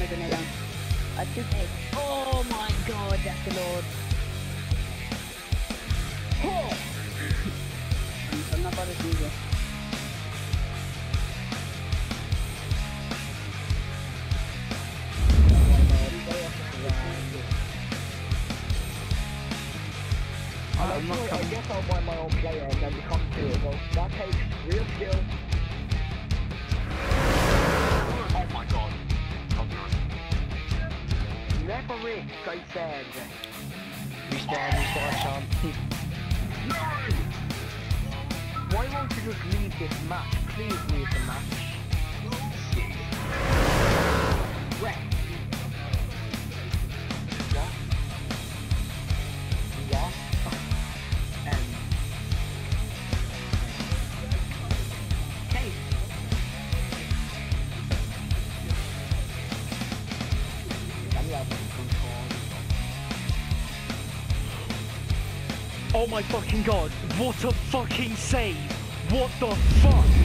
grenade down. I think oh my god, that's the Lord. Oh! I'm not about to do this. I guess I'll buy my own player and then become two. That takes real skill. Oh my god. Never risk, I said. Restart, Sean. No! Why won't you just leave this match? Please leave the match. Wreck. What? What? Hey. Oh my fucking god, what a fucking save! What the fuck?